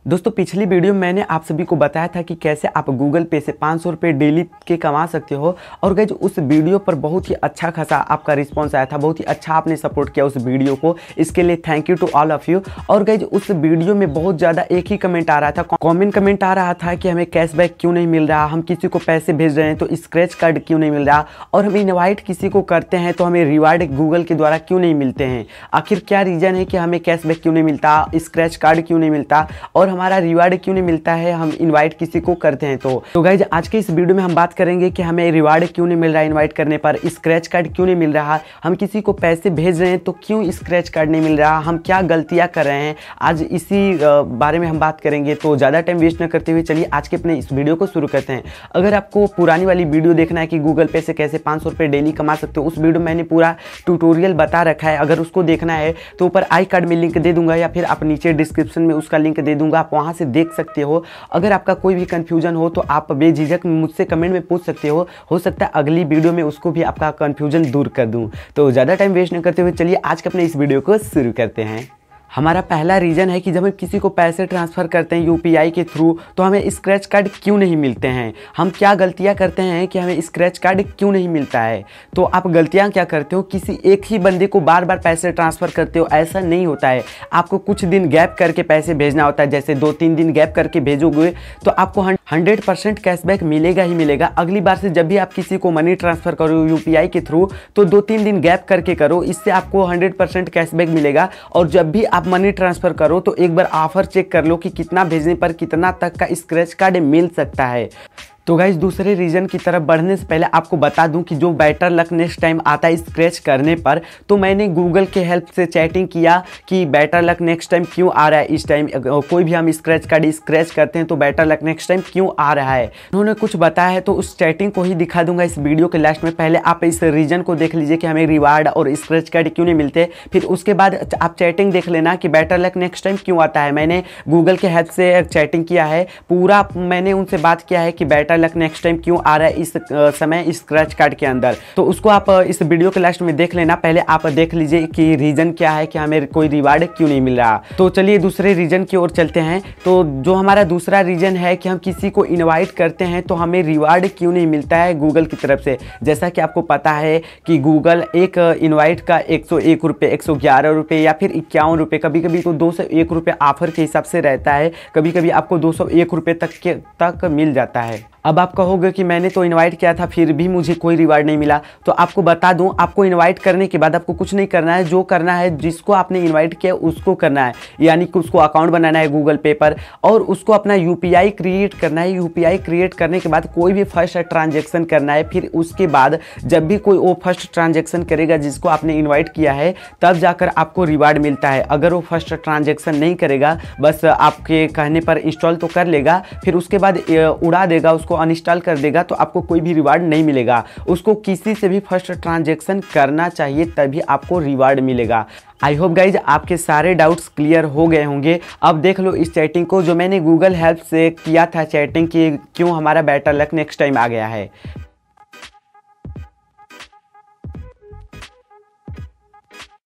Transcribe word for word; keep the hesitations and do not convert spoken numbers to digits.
दोस्तों पिछली वीडियो में मैंने आप सभी को बताया था कि कैसे आप गूगल पे से पाँच सौ रुपये डेली के कमा सकते हो। और गाइज उस वीडियो पर बहुत ही अच्छा खासा आपका रिस्पांस आया था, बहुत ही अच्छा आपने सपोर्ट किया उस वीडियो को, इसके लिए thank you to all of you. और गाइज उस वीडियो में बहुत ज़्यादा एक ही कमेंट आ रहा था, कॉमन कमेंट आ रहा था कि हमें कैशबैक क्यों नहीं मिल रहा, हम किसी को पैसे भेज रहे हैं तो स्क्रैच कार्ड क्यों नहीं मिल रहा, और हम इनवाइट किसी को करते हैं तो हमें रिवार्ड गूगल के द्वारा क्यों नहीं मिलते हैं। आखिर क्या रीज़न है कि हमें कैशबैक क्यों नहीं मिलता, स्क्रैच कार्ड क्यों नहीं मिलता और हमारा रिवार्ड क्यों नहीं मिलता है हम इनवाइट किसी को करते हैं। तो तो गाइज आज के इस वीडियो में हम बात करेंगे कि हमें रिवार्ड क्यों नहीं मिल रहा है इनवाइट करने पर, स्क्रैच कार्ड क्यों नहीं मिल रहा, हम किसी को पैसे भेज रहे हैं तो क्यों स्क्रैच कार्ड नहीं मिल रहा, हम क्या गलतियां कर रहे हैं, आज इसी बारे में हम बात करेंगे। तो ज़्यादा टाइम वेस्ट न करते हुए चलिए आज के अपने इस वीडियो को शुरू करते हैं। अगर आपको पुरानी वाली वीडियो देखना है कि गूगल पे से कैसे पाँच सौ रुपये डेली कमा सकते हो, उस वीडियो में मैंने पूरा ट्यूटोरियल बता रखा है। अगर उसको देखना है तो ऊपर आई कार्ड में लिंक दे दूंगा या फिर आप नीचे डिस्क्रिप्शन में उसका लिंक दे दूंगा, आप वहाँ से देख सकते हो। अगर आपका कोई भी कंफ्यूजन हो तो आप बेझिझक मुझसे कमेंट में पूछ सकते हो हो सकता है अगली वीडियो में उसको भी आपका कंफ्यूजन दूर कर दूं। तो ज़्यादा टाइम वेस्ट नहीं करते हुए चलिए आज के अपने इस वीडियो को शुरू करते हैं। हमारा पहला रीज़न है कि जब हम किसी को पैसे ट्रांसफ़र करते हैं यूपीआई के थ्रू तो हमें स्क्रैच कार्ड क्यों नहीं मिलते हैं, हम क्या गलतियां करते हैं कि हमें स्क्रैच कार्ड क्यों नहीं मिलता है। तो आप गलतियां क्या करते हो, किसी एक ही बंदे को बार बार पैसे ट्रांसफ़र करते हो, ऐसा नहीं होता है। आपको कुछ दिन गैप करके पैसे भेजना होता है, जैसे दो तीन दिन गैप करके भेजोगे तो आपको हंड्रेड परसेंट कैशबैक मिलेगा ही मिलेगा। अगली बार से जब भी आप किसी को मनी ट्रांसफ़र करो यूपीआई के थ्रू तो दो तीन दिन गैप करके करो, इससे आपको हंड्रेड परसेंट कैशबैक मिलेगा। और जब भी आप मनी ट्रांसफर करो तो एक बार ऑफर चेक कर लो कि कितना भेजने पर कितना तक का स्क्रैच कार्ड मिल सकता है। तो गाइज दूसरे रीजन की तरफ बढ़ने से पहले आपको बता दूं कि जो बेटर लक नेक्स्ट टाइम आता है स्क्रैच करने पर, तो मैंने गूगल के हेल्प से चैटिंग किया कि बेटर लक नेक्स्ट टाइम क्यों आ रहा है, इस टाइम कोई भी हम स्क्रैच कार्ड स्क्रैच करते हैं तो बेटर लक नेक्स्ट टाइम क्यों आ रहा है। उन्होंने कुछ बताया है तो उस चैटिंग को ही दिखा दूंगा इस वीडियो के लास्ट में। पहले आप इस रीजन को देख लीजिए कि हमें रिवार्ड और स्क्रैच कार्ड क्यों नहीं मिलते, फिर उसके बाद आप चैटिंग देख लेना कि बेटर लक नेक्स्ट टाइम क्यों आता है। मैंने गूगल के हेल्प से चैटिंग किया है, पूरा मैंने उनसे बात किया है कि बेटर लक नेक्स्ट टाइम क्यों आ रहा है इस समय स्क्रैच कार्ड के अंदर। तो उसको आप इस वीडियो के लास्ट में देख लेना। पहले आप देख लीजिए कि रीजन क्या है कि हमें कोई रिवार्ड क्यों नहीं मिल रहा। तो चलिए दूसरे रीजन की ओर चलते हैं। तो जो हमारा दूसरा रीजन है कि हम किसी को इनवाइट करते हैं तो हमें रिवार्ड क्यों नहीं मिलता है गूगल की तरफ से। जैसा कि आपको पता है कि गूगल एक इनवाइट का एक सौ एक रुपये, एक सौ ग्यारह रुपये या फिर इक्यावन रुपये, कभी कभी तो दो सौ एक रुपये ऑफर के हिसाब से रहता है, कभी कभी आपको दो सौ एक रुपये तक के तक मिल जाता है। अब आप कहोगे कि मैंने तो इनवाइट किया था फिर भी मुझे कोई रिवार्ड नहीं मिला। तो आपको बता दूं, आपको इनवाइट करने के बाद आपको कुछ नहीं करना है, जो करना है जिसको आपने इनवाइट किया उसको करना है, यानी कि उसको अकाउंट बनाना है गूगल पे पर और उसको अपना यूपीआई क्रिएट करना है। यूपीआई क्रिएट करने के बाद कोई भी फर्स्ट ट्रांजेक्शन करना है, फिर उसके बाद जब भी कोई वो फर्स्ट ट्रांजेक्शन करेगा जिसको आपने इन्वाइट किया है तब जाकर आपको रिवार्ड मिलता है। अगर वो फर्स्ट ट्रांजेक्शन नहीं करेगा, बस आपके कहने पर इंस्टॉल तो कर लेगा, फिर उसके बाद उड़ा देगा, उसको अनइंस्टॉल कर देगा, तो आपको कोई भी रिवार्ड नहीं मिलेगा। उसको किसी से भी फर्स्ट ट्रांजैक्शन करना चाहिए तभी आपको रिवार्ड मिलेगा। आई होप गाइज आपके सारे डाउट्स क्लियर हो गए होंगे। अब देख लो इस चैटिंग को जो मैंने गूगल हेल्प से किया था चैटिंग की, क्यों हमारा बेटर लक नेक्स्ट टाइम आ गया है।